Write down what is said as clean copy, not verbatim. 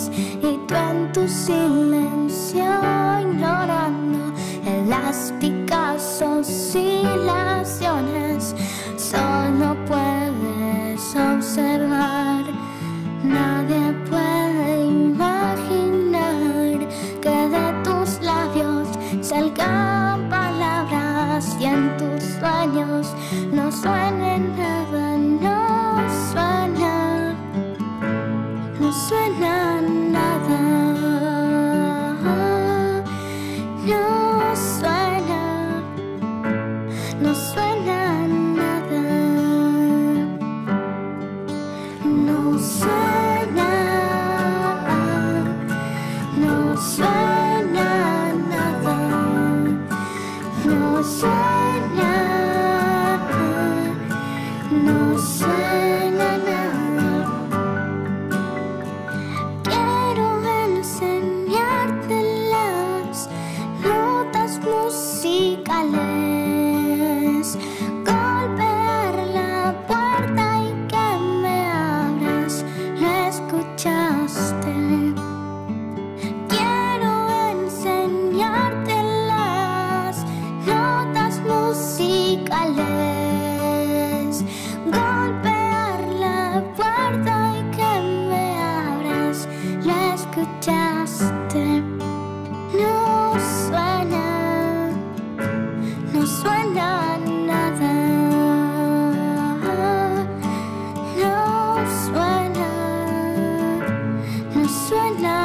llamas y tú en tu silencio ignorando elásticas oscilaciones. Solo puedes observar, nadie puede imaginar que de tus labios salgan palabras y en tus sueños no suene nada, no suena, no suena nada, no suena, no suena nada, no suena, no suena nada, no suena, no suena nada. Quiero enseñarte las notas musicales, golpear la puerta y que me abras. ¿Lo escuchaste? Quiero enseñarte las notas musicales, golpear la puerta y que me abras. ¿Lo escuchaste? No suena, no suena nada, no suena, no suena